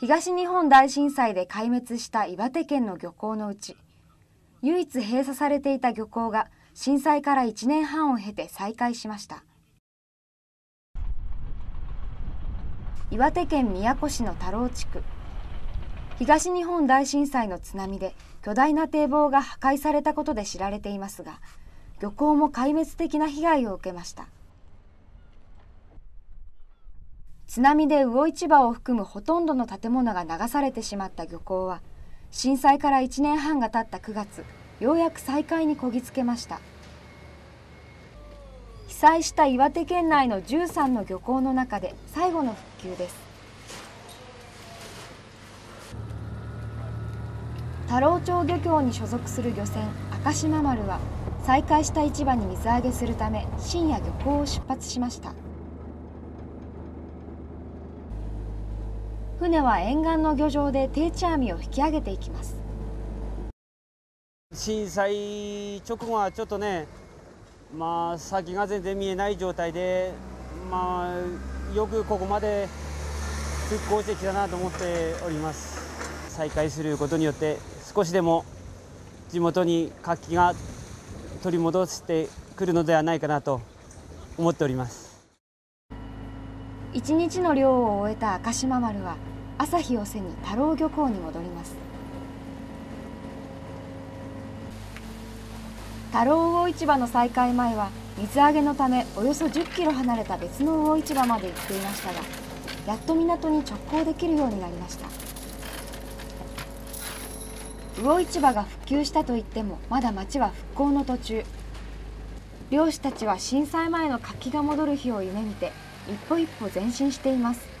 東日本大震災で壊滅した岩手県の漁港のうち、唯一閉鎖されていた漁港が震災から1年半を経て再開しました。岩手県宮古市の田老地区。東日本大震災の津波で巨大な堤防が破壊されたことで知られていますが、漁港も壊滅的な被害を受けました。津波で魚市場を含むほとんどの建物が流されてしまった漁港は、震災から1年半が経った9月、ようやく再開にこぎつけました。被災した岩手県内の13の漁港の中で最後の復旧です。田老町漁協に所属する漁船明島丸は、再開した市場に水揚げするため深夜漁港を出発しました。船は沿岸の漁場で定置網を引き上げていきます。 震災直後はちょっとね、先が全然見えない状態で、よくここまで復興してきたなと思っております。再開することによって少しでも地元に活気が取り戻してくるのではないかなと思っております。 一日の漁を終えた明島丸は朝日を背に田老漁港に戻ります。田老魚市場の再開前は水揚げのためおよそ10キロ離れた別の魚市場まで行っていましたが、やっと港に直行できるようになりました。魚市場が復旧したといってもまだ町は復興の途中。漁師たちは震災前の活気が戻る日を夢見て一歩一歩前進しています。